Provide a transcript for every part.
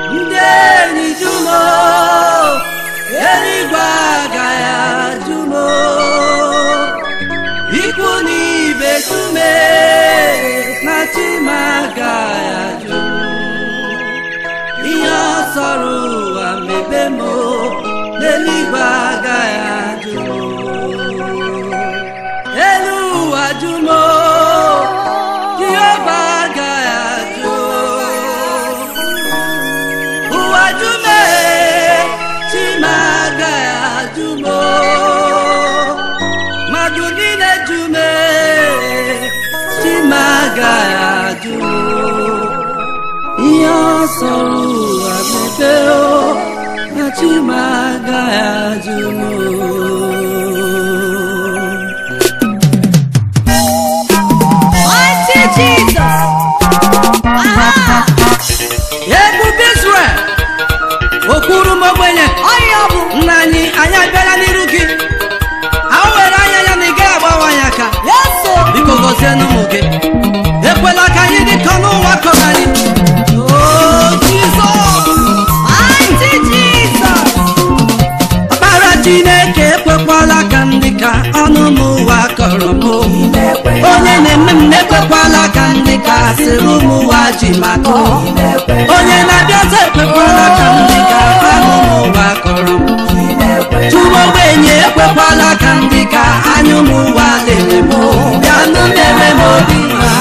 ndeni jumo eligwaga ya jumo ikuni betume na chimaga ya jumo iya soru amebemo eligwaga ya jumo elu ajumo kiyobaga ya jumo uajume chimaga ya jumo madunine jume chimaga ya jumo iya soru amebeo na chimaga ya jumo. Jesus. Ebube Israel okuru mogbenye Oyobu nani anya bịara n'iru gị awere anya ya na ị gaghị agbawa anya aka Yesu biko gozie n'ụmụ gị ekwela ka anyị dịka n'ụwa kọrọ anyị Jizọs Mighty Jesus ọkpara Chineke ekwekwala ka ndị ka ọnụ m ụwa kọrọ m onye na-eme m ekwekwala ka ndị ka asịrị ụmụ ụwa ji maka onye na-abịa ọzọ ekwekwala ka ndị ka ọnụ m ụwa kọrọ m chụwa ogbenye ekwekwala ka ndị ka anya ụmụ ụwa lere m bịa nụ mere m obi mma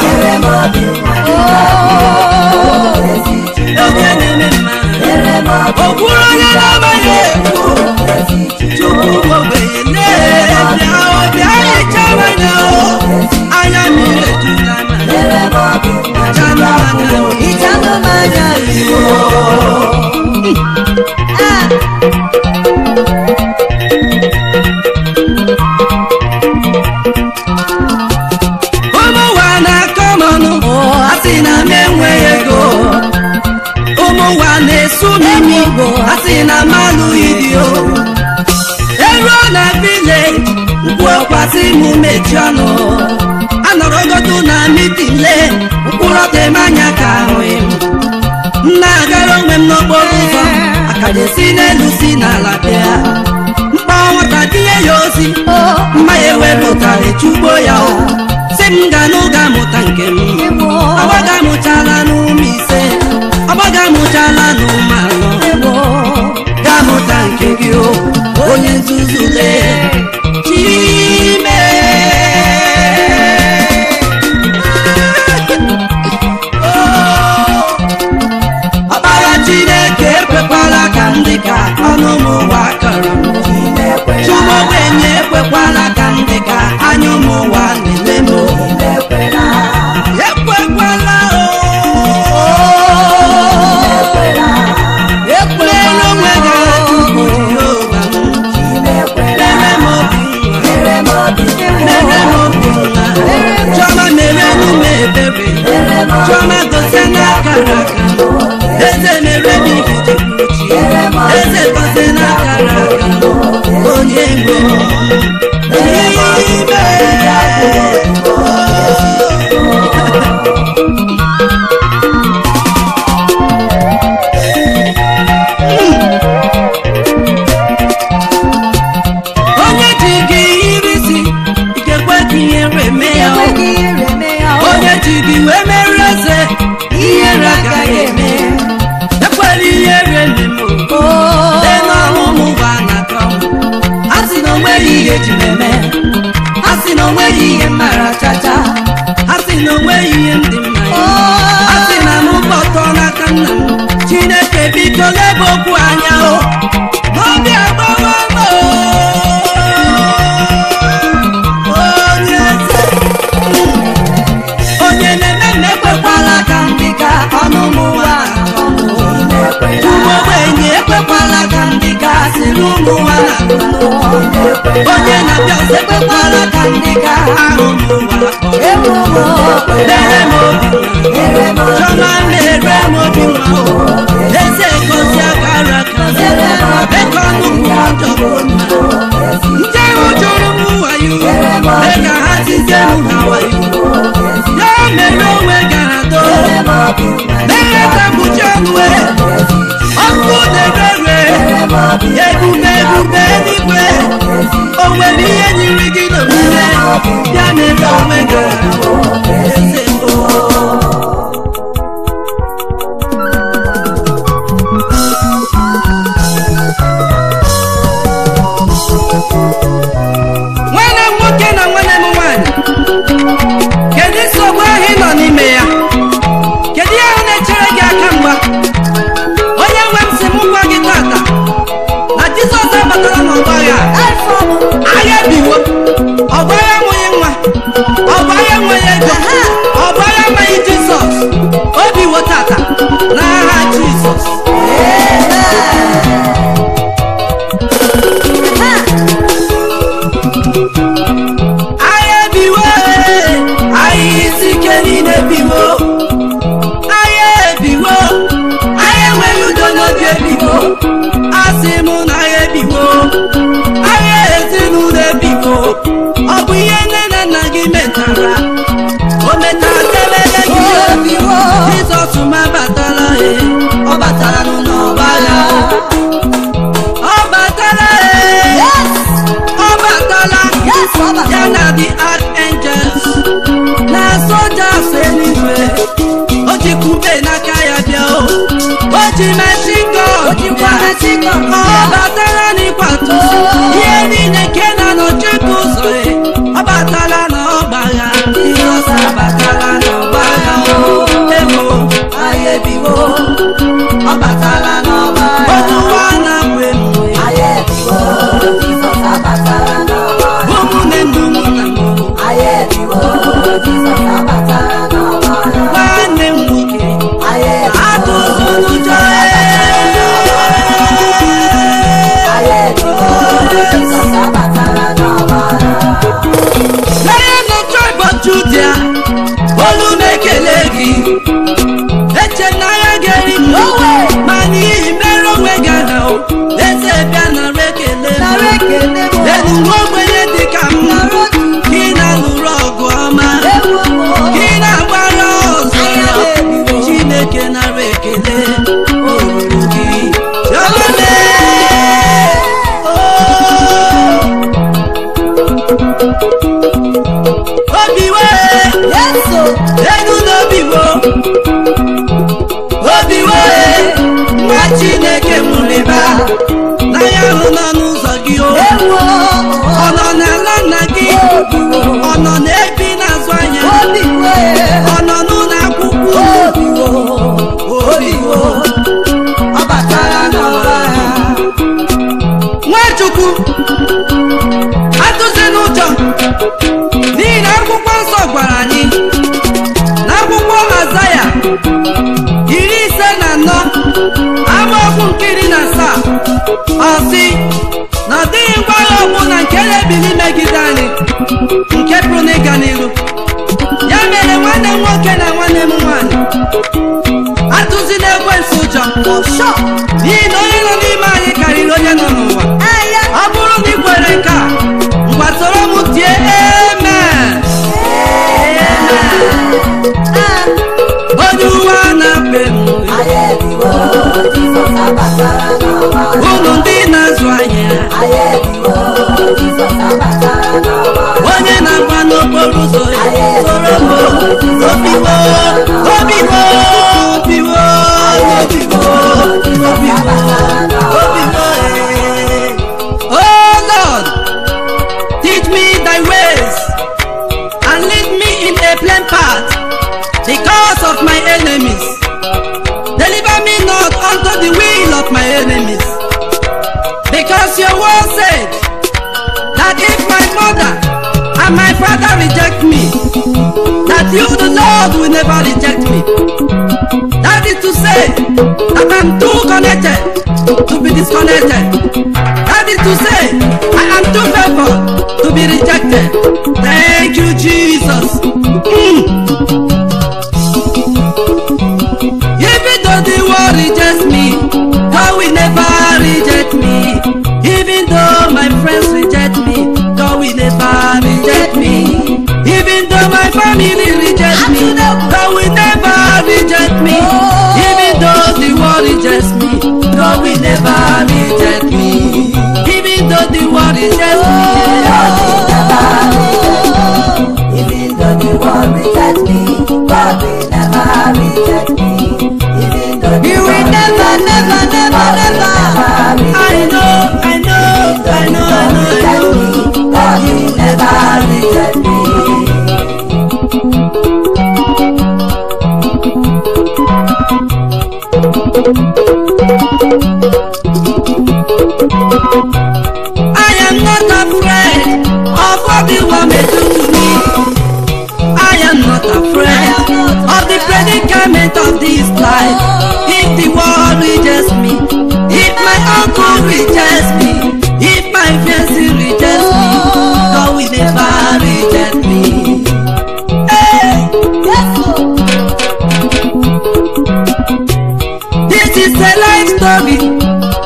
onye na-eme mma okwuru onye na-amaghị ekwu chukwu ogbenye na-ebịa ọbịa hichara anya anya mmiri ejula ụmụnwa na-akọ m ọnụ asị na m enweghị ego ụmụnwa na-esu m imi asị na m alụghị di o eruo na village mkpuokwasị m mechi ọnụ anọrọgodu na mitile mkpụrụ ọdịmanya ka ahụghị m na-agara onwe m n'okporo ụzọ akaja si n'elu si n'ala bịa mkpa nwata tinye ya ozi mma ya ewepụtara echugbo ya si m ga n'ụga mụta nke m ọgbaga mụchala n'ụmụ ise ọgbaga mụchala n'ụmụ anọ ga mụta nke gị onye nzuzule Chime ọkpara Chineke ekwekwala ka ndị ka ọnụ m ụwa kọrọ m chụwa ogbenye ekwekwala ka ndị ka anya ụmụ ụwa na-ele m ekwekwala ekwela onwe gị tupu Jehova mere m obi Chioma mere emume ebere Chioma gosi n'akara aka eze mere m ijiji kpuchi eze gosi n'akara aka onye nwe onye ji gị irisi ikekwe ka ihere mee ya onye ji gị wee mere eze ihere agaghị eme ekwela ihere nemo dị n'ọnụ ụmụ ụwa na-akọ a sị na onweghị ihe ji eme a sị na onweghị ihe mara chacha a sị na onweghị ihe ndị mma a sị na m kpọtọ n'aka nna m Chineke biko lebe okwu anya n'obi agbawa m onye na-eme m ekwekwala ka ndị ka ọnụ m ụwa chụwa ogbenye ekwekwala ka ndị ka asịrị ụmụ ụwa onye na-abịa ọzọ ekwekwala ka ndị ka ahụ m ụwa mere m obi Chioma mere m obi nwa eze gosi akara aka eke ọnụ m ọjọọ ndị ahụ jụrụ m wayo mee ka ha tizie m ha wayo ya mere onwe ga-adọ mere ka mkpuchi ọnụ asị m na agha ebiwo, agha ezinụlọ ebiwo. Ọ bụ ihe nne na nna gị metara, o metara debere gị. Jizọs ma batara, ọ batara n'ọgba agha, ọ batara, ọ batara ya na the archangels na soldiers eluigwe. O ji kube n'aka ya bịa, o ji machine gun bịa, ọ batara n'ịkwatu ihe niile nke na-anọchi ụzọ. Ọ batara n'ọgba agha, Jizọs abatara n'ọgba agha. Emo agha ebiwo, ọ batara n'ọgba agha. Otu ụwa na-abụ emume, agha ebiwo, Jizọs abatara n'ọgba agha. Ụmụnne m, ụmụnna m, agha ebiwo, Jizọs abatara n'ọgba agha. Nwanne m nwoke, atụzụ n'ụjọ, Jizọs abatara n'ọgba agha. Lion of tribe of Judah, olu m ekele gị. Eche na ya ga-eri m, ma n'ihi mere onwe gị ahụ, eze bịa nara ekele m. Elu nwa ogbenye dị ka m, gị na-alụrụ ọgụ ọma, gị na-agbara ọzọ ya. Chineke nara ekele oruru gị. Chiọmane, obiwe, elu n'obiwo, obiwe, nwa Chineke mụrịba na ya hụ nọ n'ụzọ gị. Ọ nọ n'ala nna gị, ọ nọ n'ebi n'azụ anya, ọ nọ n'ụlọ akwụkwọ. Obiwo, ọ batara n'ọgba agha. Nwachukwu, atụzi n'ụjọ, n'ihi na akwụkwọ nsọ gwara anyị n'akwụkwọ Azaya 54 amaokwu nke 17, ọ sị na ọ dịghị ngwa agha ọbụla nke na-ebili megide anyị nke pụrụ n'ịga n'iru. Ya mere nwanne m nwoke na nwanne m nwaanyị, atụzila ekwensu ụjọ, n'ihi na onye nọ n'ime anyị karịrị onye nọ n'ụwa. Ọ bụrụ na ị kwere nke a, ngwa soro m tie amen. Onye ụwa na-akpa emume, unu ndị na-azụ ahịa, onye na-agba n'okporo ụzọ, soro m. Obiwo, obiwo, obiwo, obiwo, obiwo, obiwo. Oh Lord, teach me thy ways and lead me in a plain path because of my enemies. Deliver me not unto the will of my enemies. Because your word said that if my mother and my father reject me, that you, the Lord, will never reject me. That is to say that I'm too connected to be disconnected. That is to say I am too favored to be rejected. Thank you, Jesus. Even though the world rejects me, God will never reject me. Even though my friends reject me, God will never reject me. Even though my family rejects me, God will never reject me. Even though the world rejects me, God will never reject me. Even though the world rejects me, God will never reject me. Even though the world rejects me, God will never reject me. He will never, never, never, never. I know, I know, I know, I know, I know. God will never reject me. I am not afraid of what the world may do to me. I am not afraid of the predicament of this life. If the world rejects me, if my uncle rejects me, if my fiancé rejects me, God will never reject me. Hey! This is a life story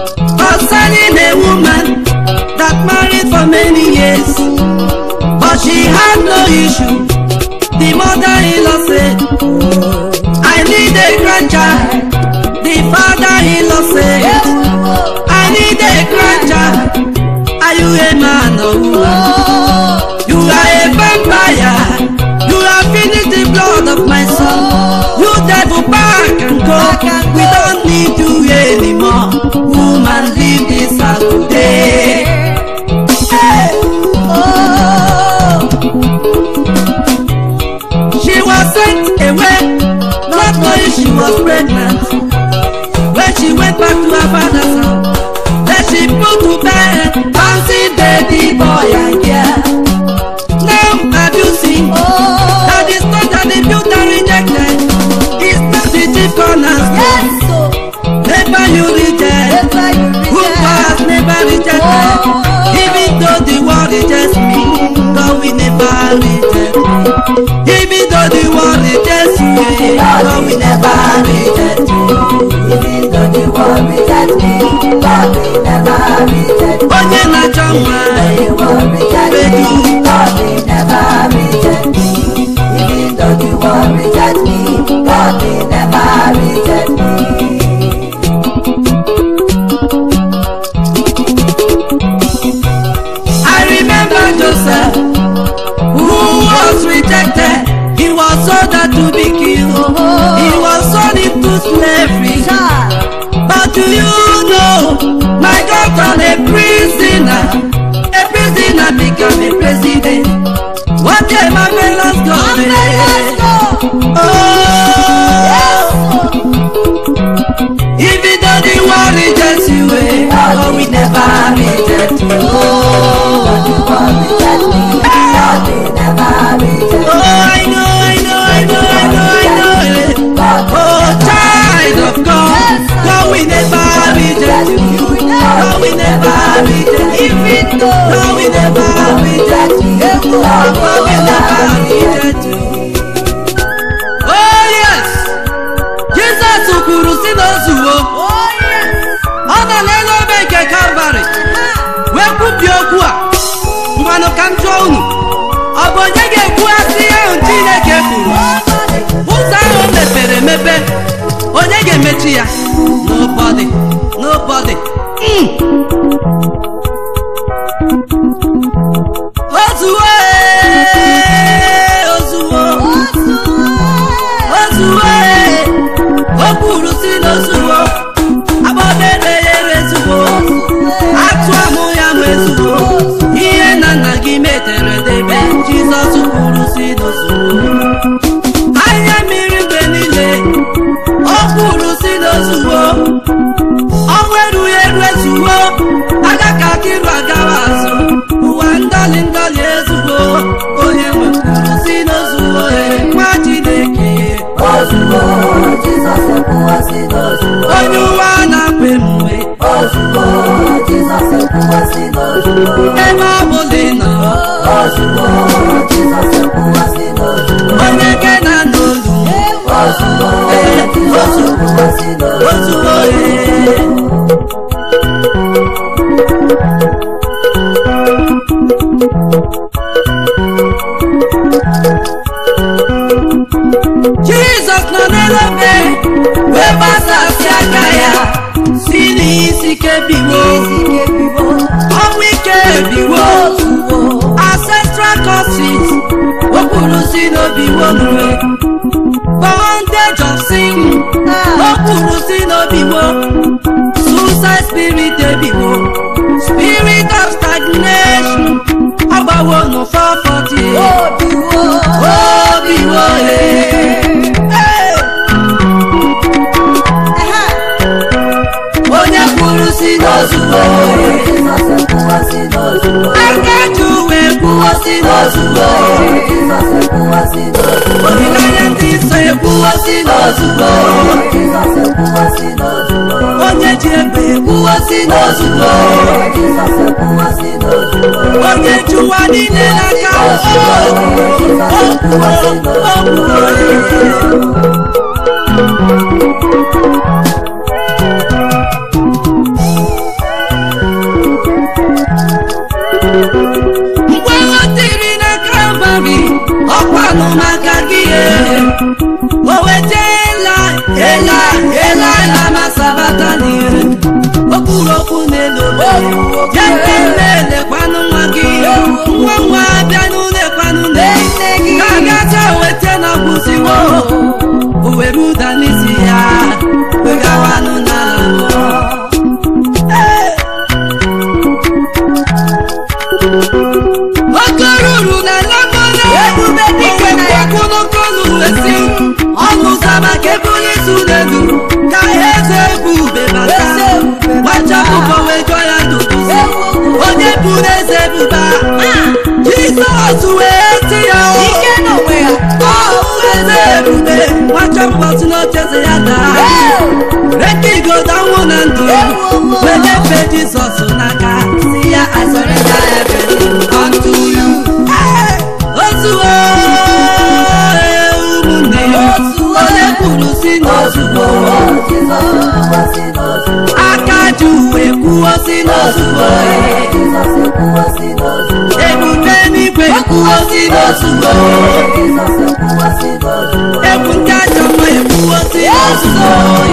many years, but she had no issue. The mother-in-law said, I need a grandchild. The father-in-law said, I need a grandchild. Are you a man or woman? You are a vampire. You have finished the blood of my son. You devil, back and go. We don't need you anymore. Woman, leave this house today. She was sent away, not knowing she was pregnant. When she went back to her father's house, then she put to bed, bouncing baby boy and girl. Now have you seen that the stone that the builder rejected is not the chief cornerstone? Never you reject, who has never rejected. Even though the world rejects me, God will never reject me. Even though the world rejects me, God will never reject me. Even though the world rejects me, God will never reject me. Onye na-achọ nwa, The world rejects me, God will never reject me. Even though the world rejects me, God will never reject me. I remember Joseph, who was rejected. He was sold out to be killed. He was sold into slavery. But do you know, my God turned a prisoner became a president. What a marvelous God! Oh, even though the world rejects you, God will never reject you. I know. Oh, child of God, God will never reject you. God will never reject you. God will never reject you. God will never reject you. Oh yes, Jesus kwuru si n'ozuwo. Ọ nọ n'elu obe nke Calvary wee kwupie okwu a. Mmanụ ka m jụọ unu, ọ bụ onye ga-ekwughachi ahụ Chineke kwuru? Ụzọ ahụ mepere emepe, onye ga-emechi ya? Nobody. Ozuwe, o kwuru si n'ozuwo, agbabere ya erezuwo, atụ amụ ya nwezuwo, ihe na nna gị metere debe. Jizọs kwuru si n'ozuwo, anya mmiri mgbe niile, o kwuru si n'ozuwo, ọnwa erughị ezuwo, agaka kiru agawa azụ, ụwa ndọli ezuwo, onye nwe kwuru si n'ozuwo, nwa Chineke. Ozuwo, Jizọs ekwuwasị n'ozuwo. Onye ụwa na-akwa emume. Ozuwo, Jizọs ekwuwasị n'ozuwo. Ebe ọ bụla ị nọ. Ozuwo, Jizọs ekwuwasị n'ozuwo. Onye ke na n'olu. Ozuwo, Jizọs ekwuwasị n'ozuwo. Jesus nọ n'elu obe wee gbasasị aka ya si n'isi ike biwo, ọnwụ ike biwo, ancestral curses o kwuru si n'obi wonue, bondage of sin o kwuru si n'obi wo, suicide spirit ebiwo, spirit of stagnation agbawo no 440 obiwo onye kwuru si n'ozuwo, aka ji uwe kwuo si n'ozuwo, olileanya ndị nsọ ekwuo si n'ozuwo, onye ji egbe ekwuo si n'ozuwo, onye ji ụwa niile n'aka Jẹ́kí lè kwanu magi, nwa bịanụ lekwanụ ne. Kagata wete na kwụsịwo, oweruda n'isi ya, wegawanụ na mmụọ. Okoruru na lamona, ebube dike na ya kwụnụkọnụ wesi, ọnụ zama kebuli sunedu, ka eze ebube bata, gbachapụkọ wejọ ya duduzi, onye buru eze buba, Jizọs wee ti ya ike n'onwe ya, ọ eze ebube, gbachapụkọ si n'ocheze ya daa, reke igodo anwụ na ndụ, wedefe Jizọs n'aka, si ya I surrender everything unto you. Ozuo ụmụnne ya, onye kwuru si n'ozuo, aka ji uwe kwuo si n'ozuo, ebube n'igwe kwuo si n'ozuo, egwu ndị ajọ mma ekwuo si n'ozuo.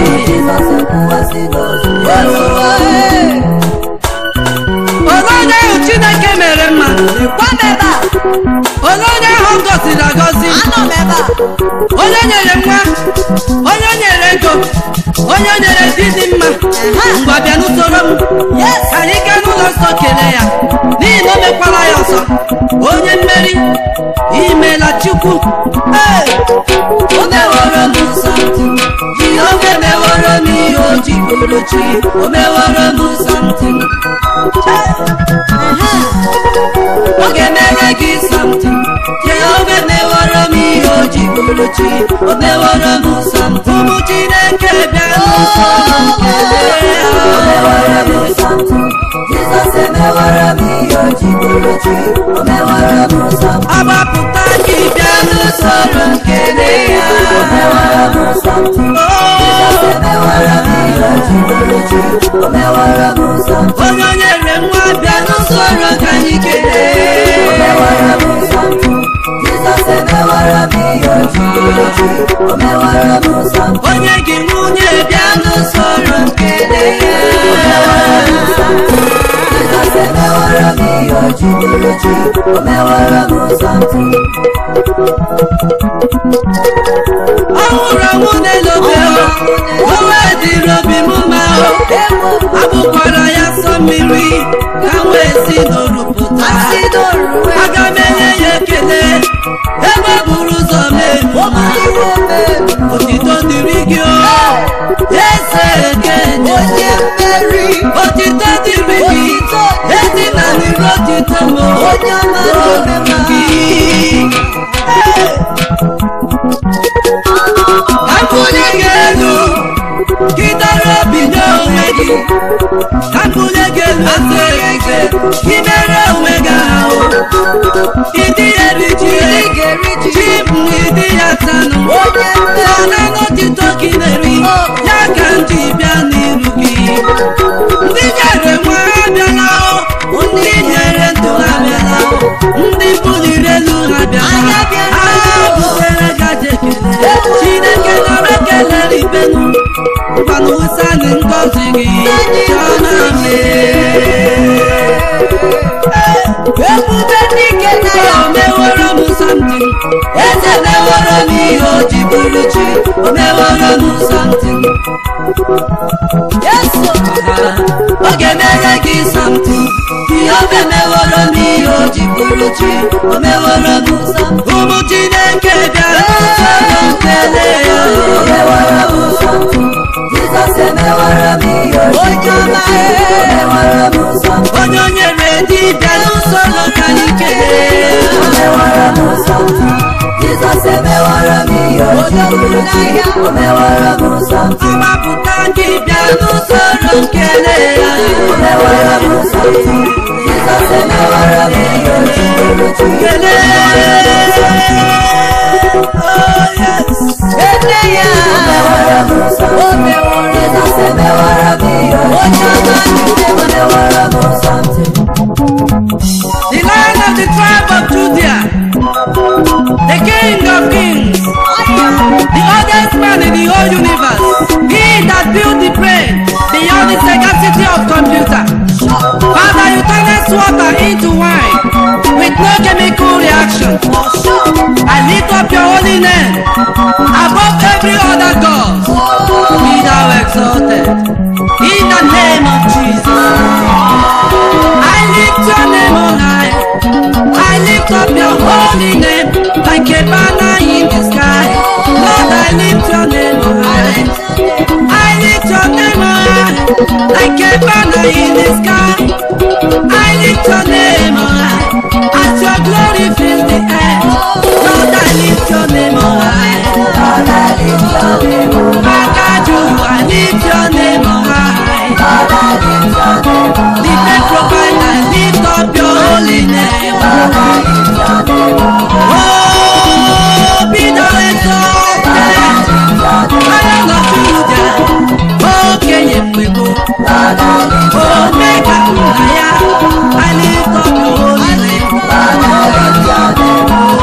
Onye ahụ Chineke mere mma, onye ahụ gọziri agọzi, onye nyere nwa, onye nyere ego, onye nyere di dị mma, ngwa bịa n'usoro m, ka anyị gaa n'ụlọ nsọ kelee ya, n'ihi na o mekwala ya ọzọ. Onye mmeri, imeela Chukwu. O meworo m something, Jehova meworo m ihe o ji bụrụ chi, o meworo m something. Ọ ga-emere gị something, Jehova meworo m ihe o ji bụrụ chi, o meworo m something. Ụmụ Chineke bịa n'ụsọ kelee ya, o meworo m something. Jizọs emeworo m ihe o ji bụrụ chi, o meworo m something. Agbapụta gị bịa n'usoro kelee ya, o meworo m something. Jizọs emeworo m ihe o ji bụrụ chi, o meworo m something. Onye nyere nwa bịa n'usoro ka anyị kelee, o meworo m something. Jizọs emeworo m ihe o ji bụrụ chi, o meworo m something. Onye gị nwunye bịa n'usoro kelee ya, o meworo m something. Jizọs emeworo m ihe o ji bụrụ chi, o meworo m something. Ọhụrụ ọnwụ n'elobe o wee dịrị obi m mma o, abụkwara ya sọ mmiri ka m wee si n'oru pụta. Aga m enye ya ekele ebe buru ụzọ mee mma. Otito dịrị gị o, eze ekene, otito dịrị gị, ezi na n'iru otito m gị. Abụnye gị elu, gị dọrọ obi n'onwe gị. Abụnye gị elu eze eze, gị mere onwe gị ahụ. Ịdị eri ji, ji m ịdị ya tanụ. Ọna n'otito gị na-eri, ya ka m ji bịa n'iru gị. Ndị nyere nwa ha bịala, ndị nyere ndụ ha bịala, ndị buliri elu ha bịala. Ha butere gaje ekele, Chineke nọrọ ekele ibenu, ngwanụ wụsanị ngọzi gị, chọna mee. Ebube dike na ya, o meworo m something. Eze meworo m ihe o ji bụrụ chi, o meworo m something. Yes, ọ ga-emere gị something. Jehova meworo m ihe o ji bụrụ chi, o meworo m something. Ụmụ Chineke bịara n'usoro kelee ya, o meworo m something. Jizọs emeworo m ihe o ji bụrụ chi, o meworo m something. Onye o nyere di bịa n'usoro ka anyị kelee, o meworo m something. Jizọs emeworo m ihe o ji bụrụ chi, o meworo m something. Ọgbapụta gị bịa n'usoro kelee ya, o meworo m something. Jizọs emeworo m ihe o ji bụrụ chi, kelee. Oh yes, kelee ya, o meworo m something. Jizọs emeworo m ihe o ji bụrụ chi, o meworo m something. The Lion of the tribe of Judah, the King of kings, the oldest man in the whole universe, he that built the brain beyond the sagacity of computer. water into wine with no chemical reaction. I lift up your holy name above every other God. Be thou exalted in the name of Jesus. I lift your name on high. I lift up your holy name like a banner in the sky. Lord, I lift your name on high. I lift your name on high like a banner in the sky. I lift your name on high as your glory fills the air. Lord, I lift your name on high. Lord, I lift your name on high. I lift your name on high. Lord, I lift your name on high. The great provider, lift up your holy name. Lord, I lift your name on high. Oh, be thou exalted. Lion of Judah. Oh, Kenya Pwego. Lord, I lift your Oh, Mega Unaya. I lift up your holy name. Lord, I lift your name on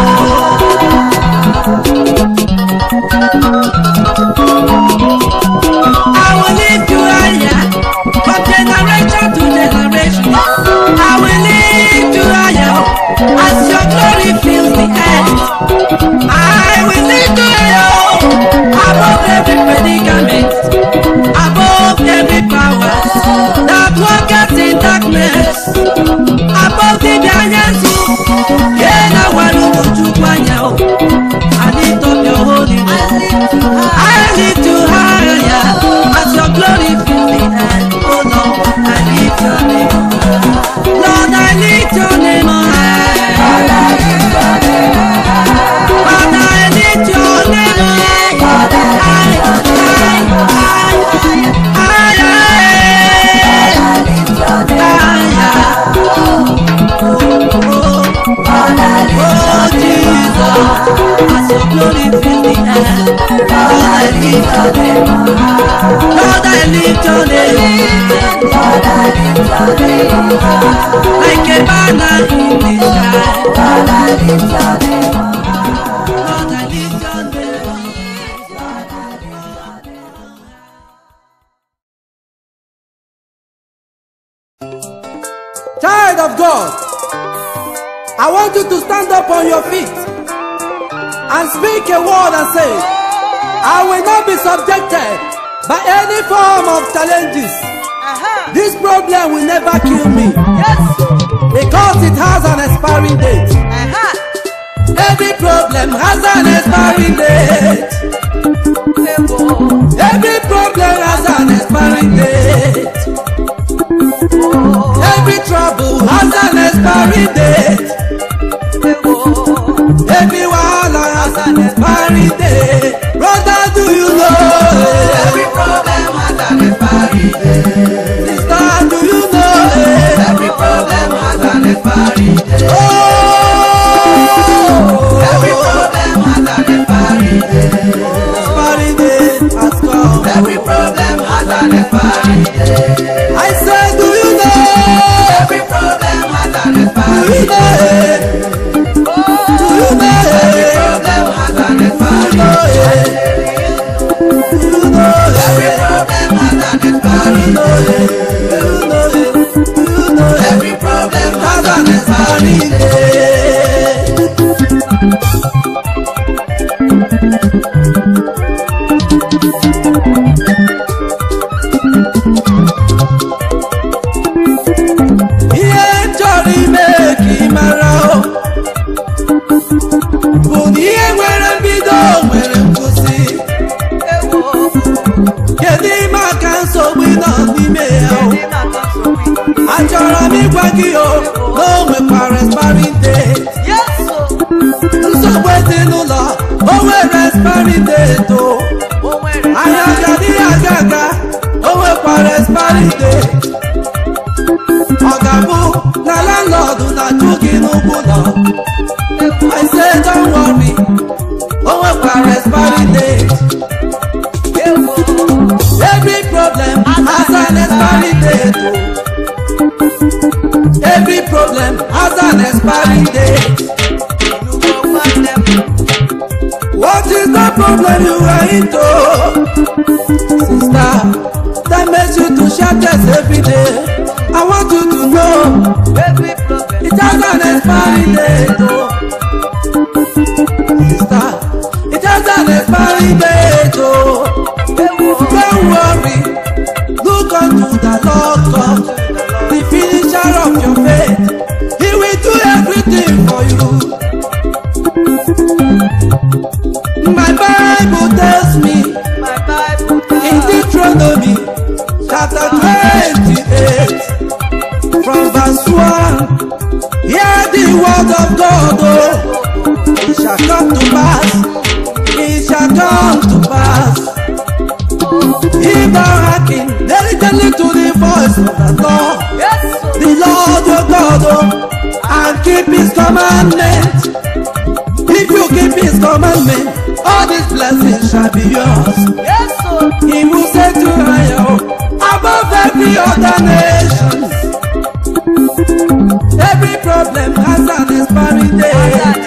I will lift you higher from generation to generation. I will lift you higher as your glory fills the earth. I will lift you higher above every predicament, above every power that worketh in darkness, above the giants who I lift up your holy name. I lift you higher as your glory fills the earth. Oh Lord, I lift your name on high. Lord, I lift your name on high. Lord, I lift your name on high. Lord, I lift your name on high. Lord, I lift your name on high. Oh Jesus, as your glory fills the earth. Lord, I lift your name on high. Lord, I lift your name. Lord, I lift your name on high. Like a banner in the sky. Lord, I lift your name on high. Lord, I lift your name on high. Child of God, I want you to stand up on your feet and speak a word and say, I will not be subjected by any form of challenges. This problem will never kill me. Because it has an expiring date. Every problem has an expiring date. Every problem has an expiring date. Every trouble has an expiring date. Every wahala has an expiring date. Brother, do you know? Every problem has an expiring date. Sister, do you know? Every problem has an expiring date. Every Oh, problem has an expiring date. expiring date has come. Every problem has an expiring date. I said, do you know? Every problem has an Do you expiring know? date. Do you know? Every problem has an expiring date. Every problem has an expiring date. Every problem has an expiring date. Ihe chọrọ ime ka ị mara bụ na ihe nwere mbido nwere nkwụsị. Kedu ime aka nsogbu nọ n'ime ya? Achọrọ m ịgwa gị na o nwekwara expiring date. Nsogbu ezinụlọ o nwere expiring date o. Ahịa adịghị aga aga o nwekwara expiring date. Ọ ga-abụ na landlord na-achụ gị n'ụgwọ ụlọ. I say don't worry, o nwekwara expiring date. Every problem has an expiring date. Every problem has an expiring date. What is the problem you are into? Sister, that makes you to shout yes every day. I want you to know date. Oh. Sister, it has an expiry date. Oh. Don't worry, look unto the Lord God, the finisher of your faith. He will do everything for you. My Bible tells me in Deuteronomy chapter 28 from verse 1, hear the word of God, oh, it shall come to pass, it shall come to pass. If thou hearken diligently to the voice of the Lord, the Lord your God, oh, and keep his commandments. If you keep his commandment, all these blessings shall be yours. He will set you higher above every other nation. Every problem has an expiry date.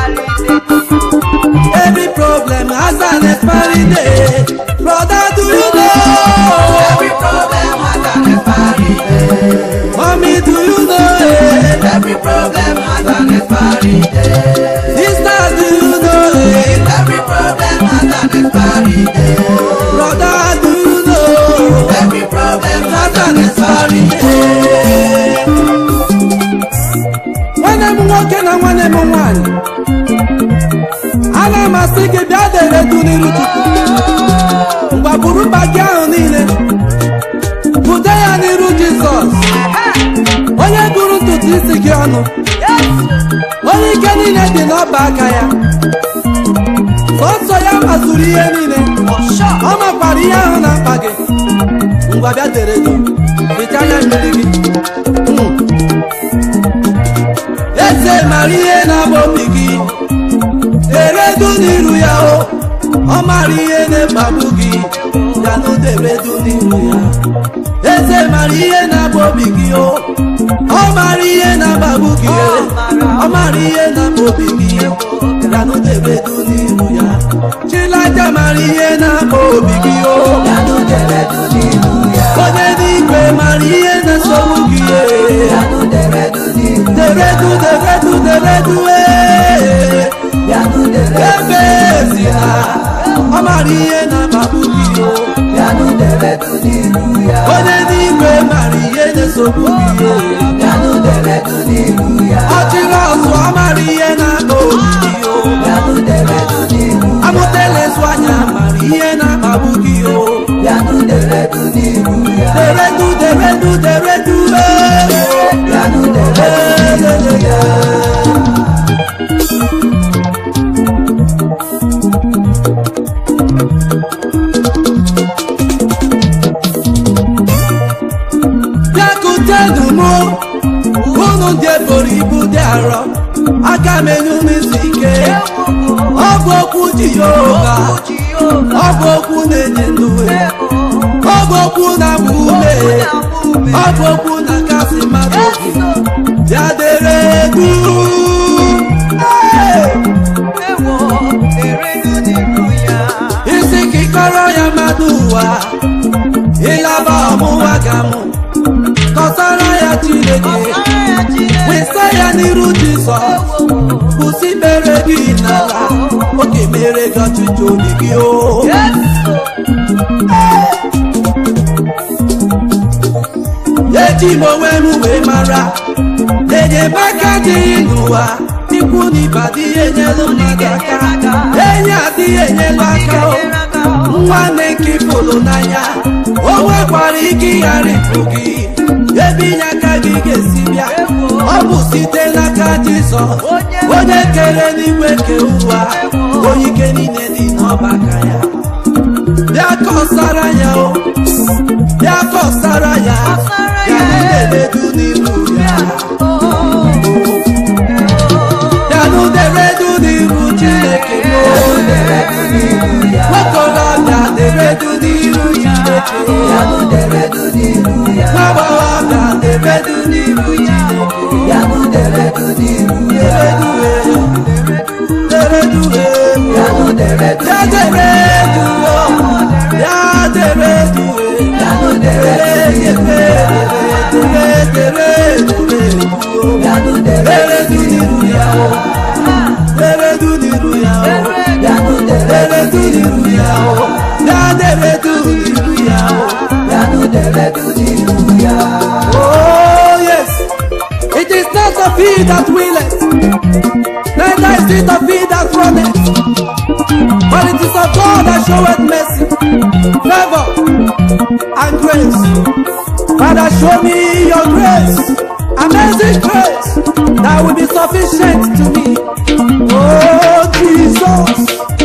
Every problem has an expiry date. Brother, do you know? Every problem has an expiry date. Mommy, do you know it? Every problem has an expiry date. Sister, do you know it? Every problem has an expiry date. Brother, do you know? Every problem has an expiry date. When I'm walking and when I'm one, ana masị gị bịa dere du n'iru Chukwu. Mgbapụrụ bagi ahụ niile bude ya n'iru Jizọs, onye gụrụ ntutu isi gị ọnụ, onye ike niile dị n'ọba aka ya. Sọsọ ya mazuru ihe niile, ọ makwara ihe ahụ na mkpa gị. Ngwa bịa dere du, hichaa anya mmiri gị. Eze mara ihe na-agba obi gị, deredu n'iru ya o, ọ mara ihe na-ekpagbu gị, ya na deredu n'iru ya. Eze mara ihe na-agba obi gị o, ọ mara ihe na-akpagbu gị, ọ mara ihe na-akpa obi gị, ya na deredu n'iru ya. Chilaja mara ihe na-akpa obi gị o, Ya no deredu n'iru ya. onye n'igwe mara ihe na-esogbu gị, Ya no deredu n'iru ya. deredu deredu deredu Ya no deredu. ebe ezi ha, ọ mara ihe na-akpagbu gị o, Ya no deredu n'iru ya. onye n'igwe mara ihe na-esogbu gị, Ya no deredu n'iru ya. ọchịrị ọzụ ọ mara ihe na-akpa obi gị o, Ya no deredu n'iru ya. amụtelezu anya mara ihe na-akpagbu gị o, Ya no deredu n'iru ya. deredu deredu deredu Ya no deredu n'iru ya. bịakutenụ m unu ndị eboro ibu dị arọ, aka m enye unu isi ike. Ọ bụ okwu Jehova, ọ bụ okwu na-enye ndụ, ọ bụ okwu na-agba ume, ọ bụ okwu na-akasị mmadụ obi. Ya dere du, isi ka ịkọrọ ya mmadụ ụwa, ịlaba ọmụwa ga-amụ, kọsara ya Chineke, wesa ya n'iru Jizọs, kwụsị mere gị n'ala, oge mere gị ọchịchị obi gị o. Eji m onwe m wee mara, enyemaka dịghị n'ụwa, ikwu na ibe adịghị enyelu mmadụ aka, enyi adịghị enyelu aka o. Nwanne nke ifụlụ n'anya, o nwekwara ike ịgharịpụ gị, ebe inye aka gị ga-esi bịa, ọ bụ site n'aka Jizọs, onye kere n'igwe ke ụwa, onye ike niile dị n'ọba aka ya. Bịa kọsara ya o, bịa kọsara ya, ya na-ededu n'iru ya. Ya na-ededu n'iru Chineke m, nwokorobịa deredu n'iru Chineke, Ya no deredu n'iru ya. nwagbọghọbịa deredu n'iru Chineke. Ya no deredu n'iru ya. Deredu, Ya no deredu. ya deredu, ya deredu, Ya no deredu. deredu, Ya no deredu. Hallelujah. Oh yes, it is not the feet that willeth, neither is it the feet that runneth, but it is of God that showeth mercy, favor, and grace. Father, show me your grace, amazing grace, that will be sufficient to me. Oh Jesus,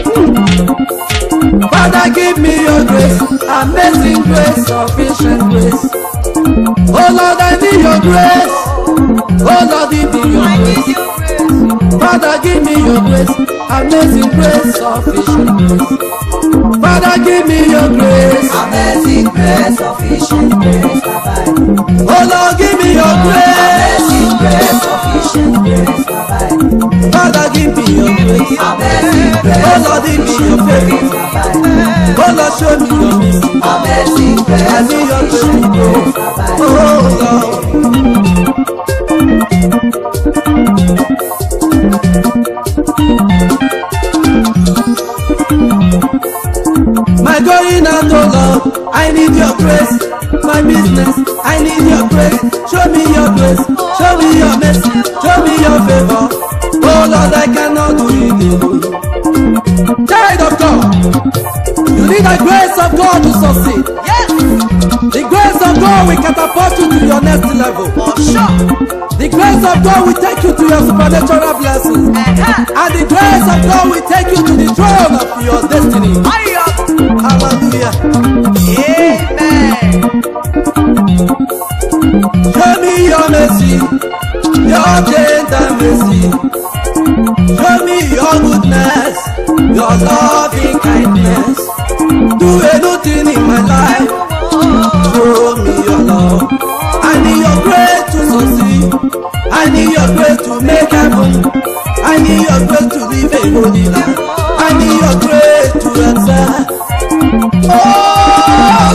Father, give me your grace, amazing grace, sufficient grace. Oh Lord, I need your grace. Oh Lord, give me your grace. Father, give me your grace, amazing grace, sufficient grace. Father, give me your grace, Amazing grace, sufficient grace, Baba. oh Lord, give me your grace. Amazing grace, sufficient grace, Baba. Father, give me your grace. Amazing grace, Oh Lord, give me your favor. Baba. Oh Lord, show me your mercy. Amazing grace, I need your sufficient grace. grace, Baba. Oh Lord. My going out, oh Lord, I need your grace. My business, I need your grace. Show me your grace, show me your mercy, show me your favor. Oh Lord, I cannot do it alone. Child of God, you need the grace of God to succeed. Yes. The grace of God will catapult you to your next level. For sure. The grace of God will take you to your supernatural blessings. And the grace of God will take you to the throne of your destiny. Hallelujah. Amen. Show me your mercy, your tender mercy. Show me your goodness, your loving kindness. Do anything in my life. Show me your love. I need your grace to succeed. I need your grace to make heaven. I need your grace to live a holy life. I need your grace to answer. Oh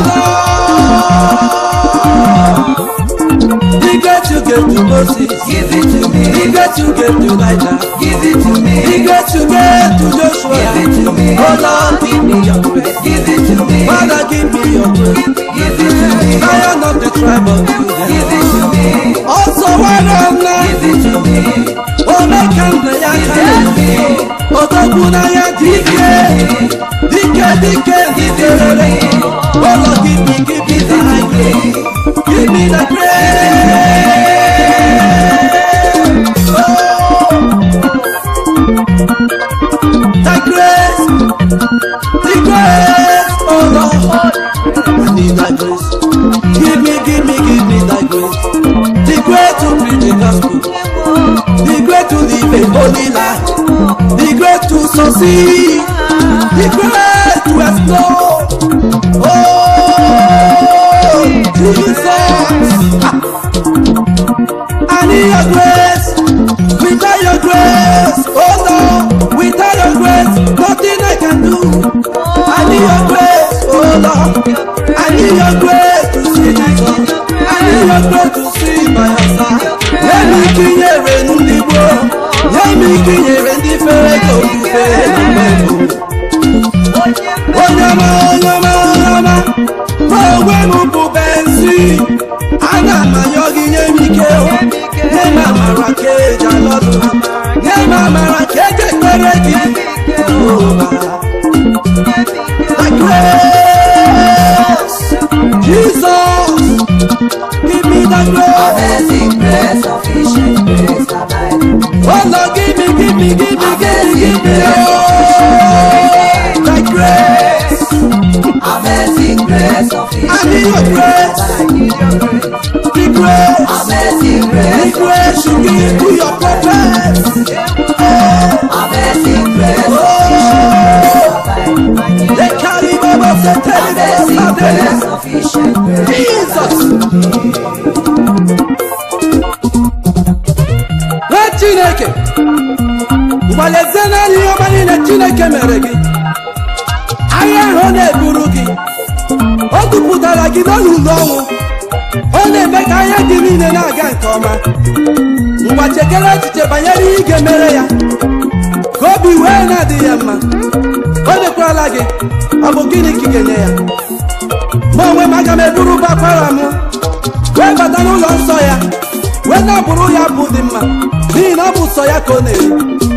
Lord, the grace you gave to Moses, Give it to me. the grace you gave to Elijah, Give it to me. the grace you gave to Joshua. Give it to me. Oh Lord, give me your grace. Give it to me. Father, give me your grace. Give it to me. Lion of the tribe of Give Judah. it to me. Also, one on Give it to me. Oh, make him the young. Otoguna ya dike, dike, dike. Oh Lord, give me the grace. Give me the grace. Oh, the grace, the grace. Oh Lord, I need that grace. Give me that grace. The grace to preach the gospel. The grace to live a holy life. The grace to succeed. The grace to explore. Oh, Jesus. I need your grace. Without your grace, oh Lord, without your grace, nothing I can do. I need your grace, oh Lord. I need your grace to see Jesus. I need your grace to see my answer. Let me kinyere ndị gboo. Let me kinyere ndị fere ka ofufe na mmebu. Onyama, onyama, onyama. Ogwe m bụ benzi. Ana m ayọ gị nye m ike. Nye m amara ka eji alọdụ. Nye m amara ka eji ekpere gị. The grace, Jesus, give me the grace. Amazing grace, sufficient grace, Baba. Oh Lord, give me, oh, the grace. Amazing grace, sufficient I need your grace. The grace, Amazing the grace, grace you give to your prophets. amazing grace, They carry Baba amazing grace, Satan. sufficient grace. Jesus. Nwa Chineke, mgbalezie naanị ihe ọma niile Chineke mere gị. Ahịa ahụ na-eburu gị. O dupụtara gị n'olulu ọnwụ. Ọ na-eme ka ahịa gị niile na-aga nke ọma. Ngwa chekere echiche banyere ihe ị ga-emere ya. Ka obi wee na-adị ya mma. O mekwala gị, ọ bụ gịnị ka ị ga-enye ya? ma onwe m aga m eburu bakwara m wee bata n'ụlọ nsọ ya wee na-abụrụ ya bụ dị mma n'ihi na ọ bụ sọ ya ka ọ na-eri.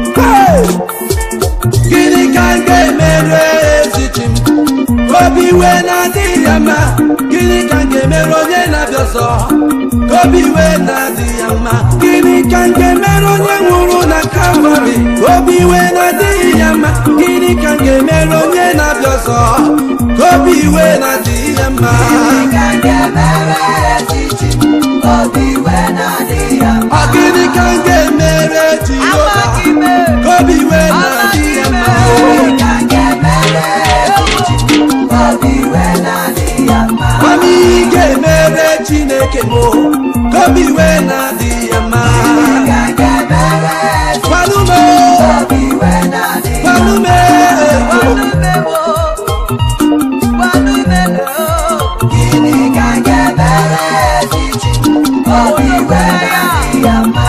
Gịnị ka m ga-emere ezi chi m obi iwe na-adịghị ya mma? Gịnị ka m ga-emere onye na-abịa ọzọ obi iwe na-adịghị ya mma? Gịnị ka m ga-emere onye nwụrụ na Kalvarị obi iwe na-adịghị ya mma? Gịnị ka m ga-emere onye na-abịa ọzọ obi iwe na-adịghị ya mma? Gịnị ka m ga-emere ezi chi m obi iwe na-adịghị ya mma? Ọ gịnị ka m ga-emere Jehova obi iwe na-adịghị ya mma? Gịnị ka m ga-emere ezi chi m obi iwe na-adịghị ya mma? Mami ga-emere Chineke m obi iwe na-adịghị ya mma? Gịnị ka m ga-emere ezi Gwalume obi iwe na-adịghị ya mma? gwalume Gịnị ka m ga-emere ezi chi m obi iwe na-adịghị ya mma?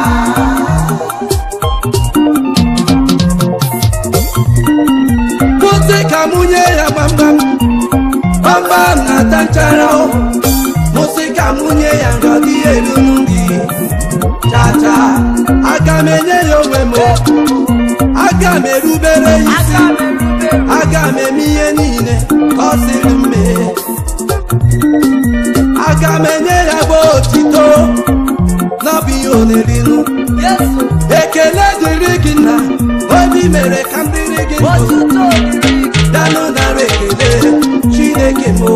Mụsị ka mụnye ya gbamgbam gbamgbam na-ata nchara mụsị ka mụnye ya ngọdị elu nri chacha aga m enye ya onwe m aga m erubere ya isi aga m eme ihe niile ka ọ sịrị m mee aga m enye ya bụ otito n'ọbụ ihe ọ na-erinu ekele dịrị gị na obi mere ka m dịrị gị ndụ danụ nara ekele Chineke m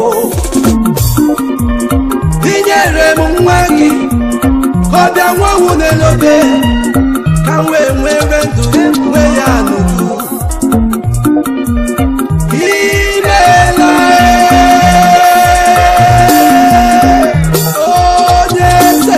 inyere m nwa gị ka ọ bịa nwanwu n'elobe ka m wee nwere ndụ nwe ya n'uju imeela onye eze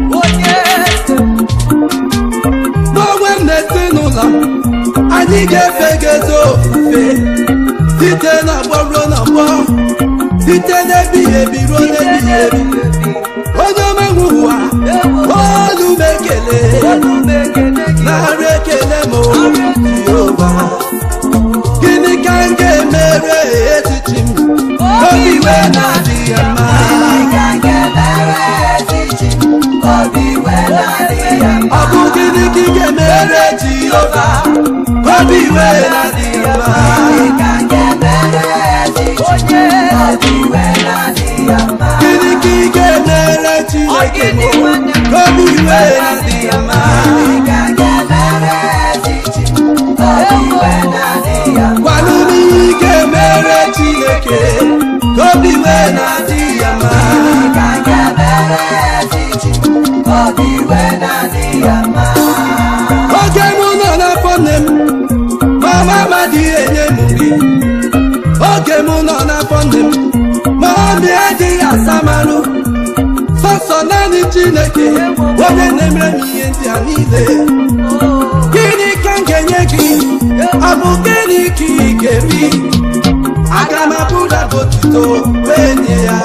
n'onwe m na-ezinụlọ anyị ga-efe gị ezi ofufe site n'ọgbọ ruo n'ọgbọ site n'ebighị ebi ruo n'ebighị ebi onye omenwe ụwa olu m ekele narị ekele m Jehova. Gịnị ka m ga-emere echichi m obi iwe na-adịghị ya mma? Gịnị ka m ga-emere ezi chi m obi iwe na-adịghị ya mma? Ọ bụ gịnị ka ị ga-emere Jehova obi iwe na-adịghị ya mma? Gịnị ka m ga-emere ezi chi m obi iwe na-adịghị ya mma? Gịnị ka ị ga-emere Chineke m obi iwe na-adịghị ya mma? Gịnị ka m ga-emere ezi chi m obi iwe na-adịghị ya mma? Gwanụ m ihe ị ga-emere Chineke obi iwe na-adịghị ya mma? Gịnị ka m ga-emere ezi chi m obi iwe na-adịghị ya mma? Oge m nọ n'afọ nne m mama m adịghị enye m nri oge m nọ n'afọ nne m ma obi adịghị asamarụ sọsọ naanị Chineke onye na-emere m ihe ndị a niile. Gịnị ka m ga-enye gị? Ọ bụ gịnị ka ị ga-eri? Aga m abụda otito wee nye ya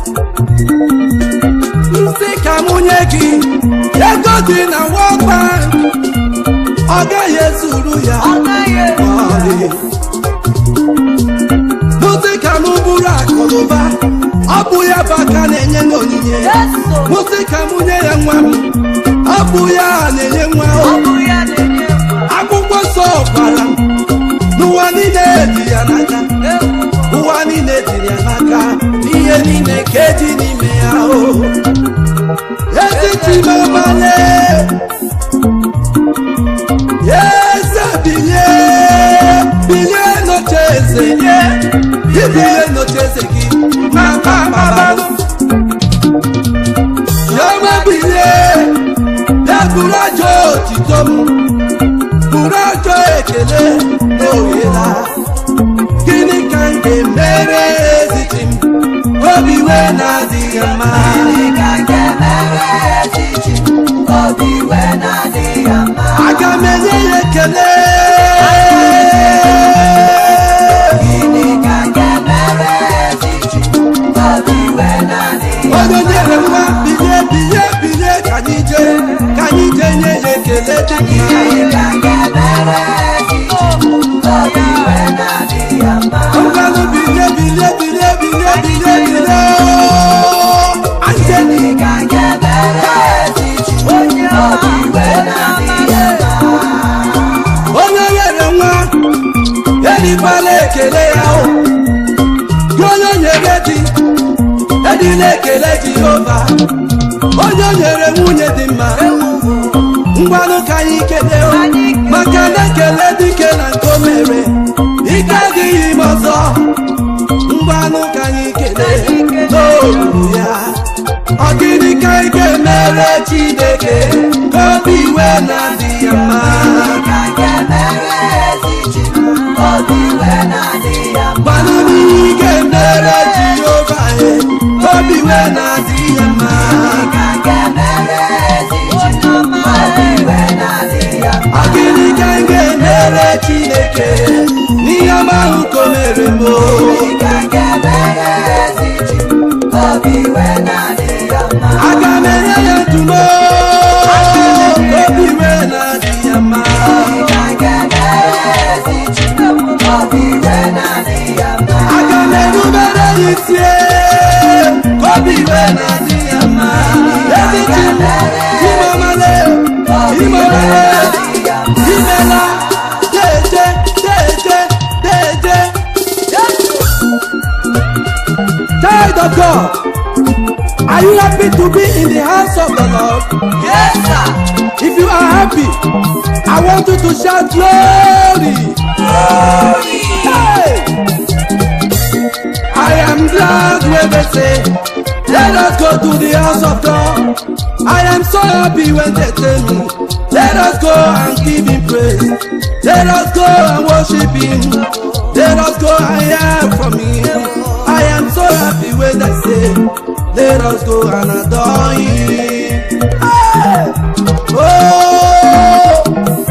nsị ka mụ nye gị ego dị na World Bank ọ gaghị ezuru ya ọlị. Mụsị ka mụ bụrụ akụnụba ọ bụ ya bụ aka na-enye n'onyinye. Mụsị ka mụ nye ya nwa m ọ bụ ya na-enye nwa akwụkwọ nsọ gwara m n'ụwa niile dị ya n'aka ụwa niile dị ya n'aka ihe niile ka eji n'ime ya o ezichimamale eze bilie bilie n'oche eze nye bilie n'oche eze gị na mkpamkpabalụ chioma bilie bịa buru ajọ otito m buru ajọ ekele n'oghela. Gịnị ka m ga-emere eziti m obi iwe na-adịghị ya mma? Gịnị ka m ga-emere ezi chi m obi iwe na-adịghị ya mma? Aga m enye ya ekele. Gịnị ka m ga-emere ezi chi m obi iwe na-adịghị ya mma? Onye nyere nwa bilie bilie bilie ka anyị jee nye ya ekele dị Gịnị ka m ga-emere ezi chi m obi iwe na-adịghị ya mma? ngwanụ bilie bilie bilie bilie bilie onye nyere nwa edikwala ekele ya o gị onye nyere di edila ekele Jehova onye nyere nwunye dị mma ngwanụ ka anyị kelee o maka na ekele dike na nke o mere ike adịghị ime ọzọ ngwanụ ka anyị kelee n'olu ya ọ gịnị ka ị ga-emere Chineke ka obi iwe na-adị ya mma gwanụ m ihe ị ga-emere Jehova obi iwe na-adị ya mma ọ gịnị ka ị ga-emere Chineke n'ihe ọma ahụ ka o mere m aga m enye ya ntumo obi iwe na-adị ya mma aga m erubere ya isi ka obi iwe na-adị ya mma imamale imela deje child of God. Are you happy to be in the house of the Lord? Yes, sir. If you are happy, I want you to shout glory. Glory. Hey! I am glad when they say, let us go to the house of God. I am so happy when they tell me, let us go and give him praise. Let us go and worship him. Let us go and hear from him. I am so happy when they say, let us go and adore him. Hey! Oh!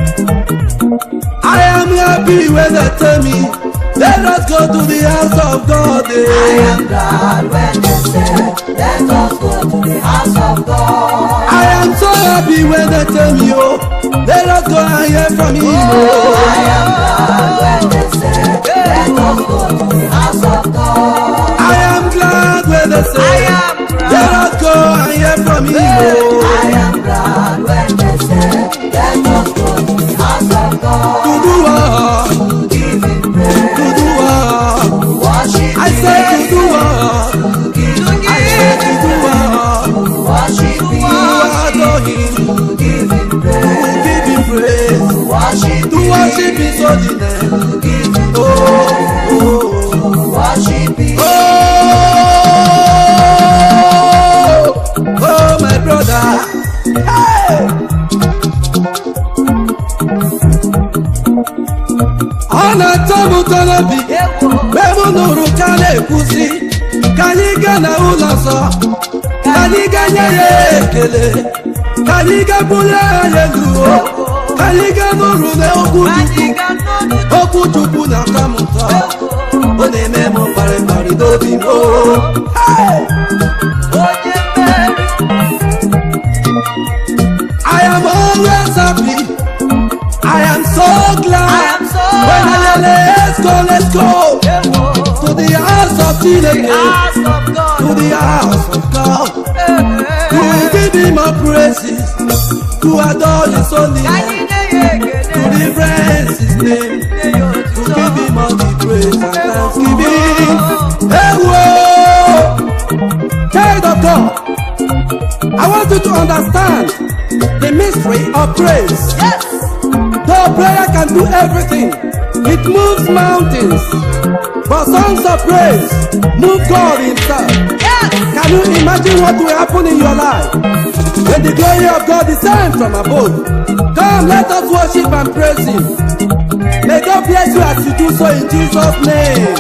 I am happy when they tell me, let us go to the house of God. I am glad when they say, let us go to the house of God. I am so happy when they tell me, oh, let us go and hear from him. Oh, I am glad when they say, let us go to the house of God. I am glad when they say, let us go and hear from him. Oh, I am glad when they say, let us go to the house of God. to do what? To give him praise, To do what? to worship I say to him, do what? to give him I say to do what? to worship To him, adore him. to give him To praise, give him praise. to worship To worship his holy name. to give him Oh, oh, to worship him. oh, my brother. Hey! Ọ na-atọ m ụtọ n'obi mgbe m nụrụ ka a na-ekwusi ka anyị gaa n'ụlọ nsọ ka anyị gaa nye ya ekele ka anyị gaa bulie ya elu ka anyị gaa n'ụrụ okwu Chukwu na-atọ m ụtọ ọ na-eme m mkparịkparị n'obi m. Hey! I am always happy. I am so glad. When I hear let's go to the house of Chineke, to the house of God, to give him our praises, to adore his holy name, to reverence his name, to give him all the praise and thanksgiving. Hey, whoa! Child of God, I want you to understand the mystery of praise. Yes. Though prayer can do everything, it moves mountains. But songs of praise move God himself. Yes. Can you imagine what will happen in your life when the glory of God descends from above? Come, let us worship and praise him. May God bless you as you do so in Jesus' name.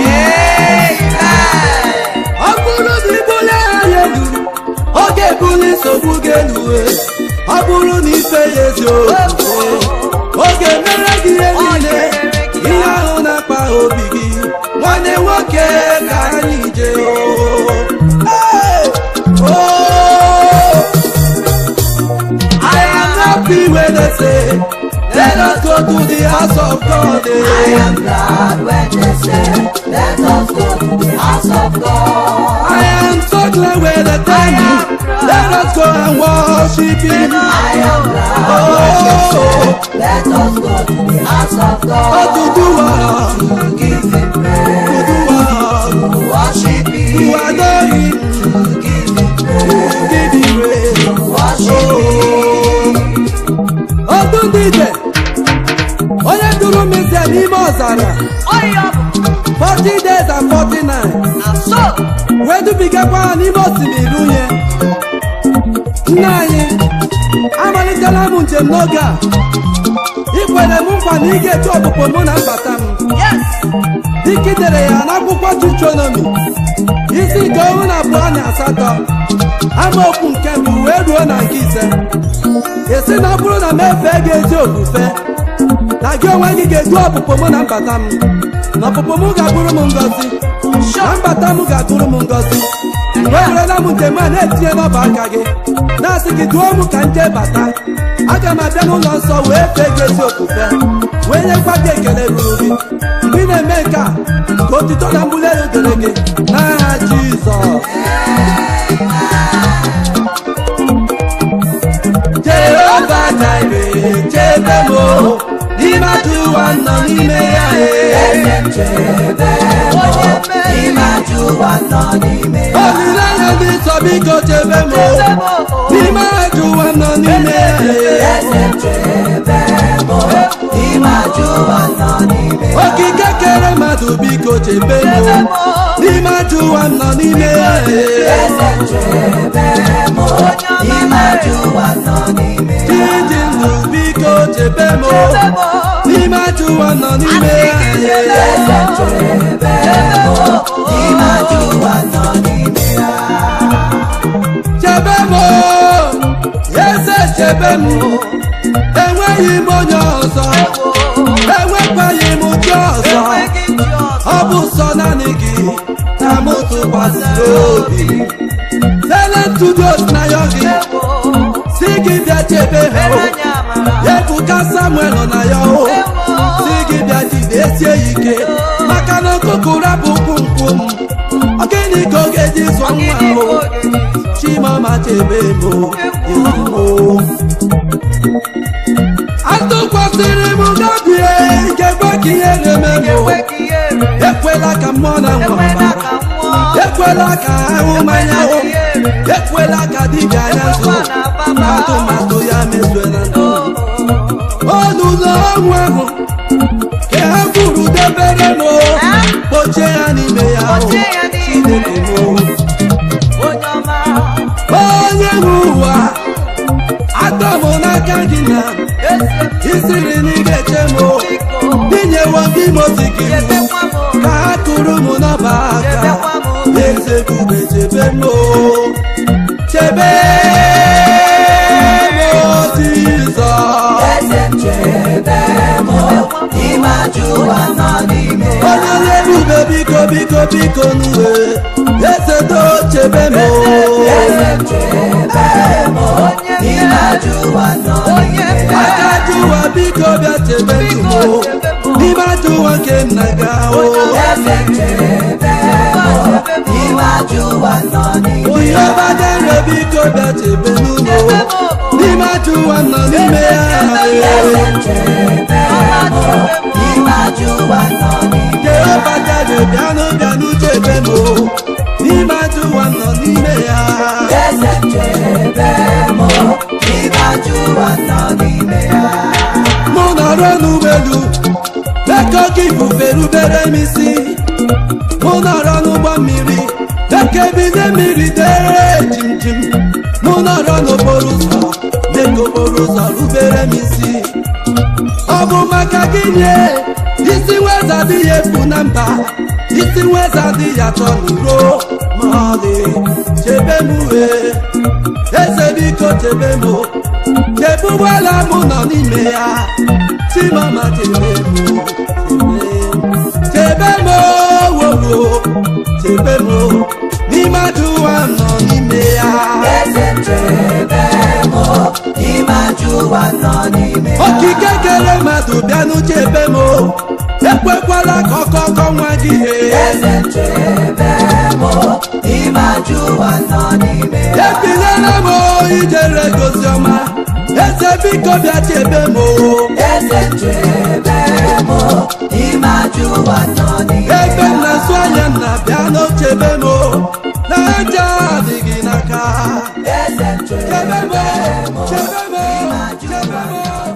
Amen. Ọ bụrụ na ibuli anya elu, ọ ga-ebuli nsogbu gị elu. Ọ bụrụ na ife ya eziokwu, ọ ga-emere gị ihe niile, ihe ahụ na-akpa obi gị. Nwanne nwoke ka anyị jee. Hey! Oh! I am happy when they say, let us go to the house of God. I am glad when they say, let us go to the house of God. I am so glad when they tell me, Let us go and worship Him. I am glad. Oh, Let us go to the house of oh, God. to do what? To give Him praise. To do what? To worship To Him. adore Him. To give Him praise. Give Him praise. To worship Him. Otu ndị ije onye duru Mizia n'ime ọzara 40 days and 40 nights wee dubigakwa ha n'ime osimiri uhie. Nna anyị amalitela m njem n'oge a. Ikwere m nkwa na ị ga-eche ọpụpụ mụ na mbata m. Dịka idere ya n'akwụkwọ Deuteronomy isi nke 12:8 amaokwu nke mbụ wee ruo na nke 5. Esi na ọ bụrụ na m efe gị ezi ofufe na gị onwe gị ga-edu ọpụpụ mụ na mbata m, na ọpụpụ m ga-abụrụ m ngọzi, na mbata m ga-abụrụ m ngọzi. Wewerela m njem a na-etinye n'ọba aka gị na-asị gị duo m ka nje bata. Aga m abịa n'ụlọ nsọ wee fee gị ezi ofufe wee nyekwa gị ekele ruru gị. Mgbe ị na-eme nke a ka otito na mbuli elu dịrị gị n'aha Jizọs. Jehova Jireh, chebe m n'ime ajọ ụwa nọ n'ime ya. Eze m chebe m n'ime ajọ ụwa nọ n'ime ya. Olileanya ndị nsọ biko chebe m n'ime ajọ ụwa nọ n'ime ya. Eze m chebe m n'ime ajọ ụwa nọ n'ime ya. Okike kere mmadụ biko chebe m n'ime ajọ ụwa nọ n'ime ya. Eze m chebe m n'ime ajọ ụwa nọ n'ime ya. Chidi ndụ biko chebe m n'ime ajọ ụwa nọ n'ime ya. Eze m chebe m n'ime ajọ ụwa nọ n'ime ya. Chebe m eze chebe m, enweghị m onye ọzọ, enwekwaghị m chi ọzọ. Ọ bụ sọ naanị gị ka m tụkwasịrị obi. Silent Studios na yọ gị si gị bịa chebe ha. Ebuka Samuel nọ na ya o si gị bịa jidesie ya ike maka na ọkụkụ rapụ ụkwụ nkwụ m. Ọ gịnị ka ọ ga-eji zụọ nwa ahụ? Chimama chebe m ezigbo. Atụkwasịrị m gabie ikekwe ka ihe na-eme m. Ekwela ka mmụọ na nwa mara, ekwela ka ahụ mmanya hụ, ekwela ka dibịa ya nso atụmatụ ya mezue na ndụ. Ọnụụlọ ọnwụ ahụ ka ha kwuru debere m kpochie ya n'ime ya Chineke m. Onye nwe ụwa atọ m n'aka gị na isiri na ị ga-eche m n'inyewo gị mozi gị ka ha kụrụ m n'ọba aka. Eze ebube chebe m chebe m Jizọs. Eze m chebe m n'ime ajọ ụwa nọ n'ime ya. Onye na-ebube biko biko biko n'uwe eze do chebe m. Eze m chebe m n'ime ajọ ụwa nọ n'ime ya. Aka ajọ ụwa biko bịa chebe m n'ime ajọ ụwa nke nna gị ahụ. Eze m chebe m n'ime ajọ ụwa nọ n'ime ya. Onye ọba dere biko bịa chebe n'ụlọ n'ime ajọ ụwa nọ n'ime ya. Eze m chebe m n'ime ajọ ụwa nọ n'ime ya. Jehova dere bịanụ chebe m n'ime ajọ ụwa nọ n'ime ya. Eze m chebe m n'ime ajọ ụwa nọ n'ime ya. Mụ nọrọ n'ụgbọelu bekọ ka ifufe rubere m isi. Mụ nọrọ n'ụgbọ mmiri deke bize mmiri dere jimjim. Mụ nọrọ n'okporo ụzọ deke okporo ụzọ rubere m isi. Ọ bụ maka gịnị isi nweza adịghị efu na mba, isi nweza adịghị atọ n'iro ma ọlị. Chebe m wee eze biko chebe m, chebe ụgbọala m nọ n'ime ya. Chimama chebe m chebe m wowo chebe m n'ime ajọ ụwa nọ n'ime ya. Eze m chebe m n'ime ajọ ụwa nọ n'ime ya. Okike kere mmadụ bịanụ chebe m, ekwekwala ka ọkọkọ nwa gị. Eze m chebe m Imajuwa nọ n'ime ya. Ebinyela m ijere gozi ọma, eze biko bịa chebe m. Eze chebe m, Imajuwa nọ n'ime ya. Ebe m na-asụ anya nna bịa n'ochebe m, n'aja adịghị n'aka. Eze chebe m, Chebe m, chebe m.